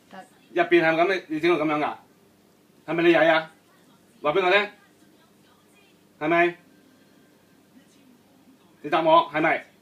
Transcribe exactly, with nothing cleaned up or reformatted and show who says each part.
Speaker 1: 得。
Speaker 2: 入邊係咪咁？你整到咁樣㗎？係咪你曳啊？話俾我聽，係咪？你答我係咪？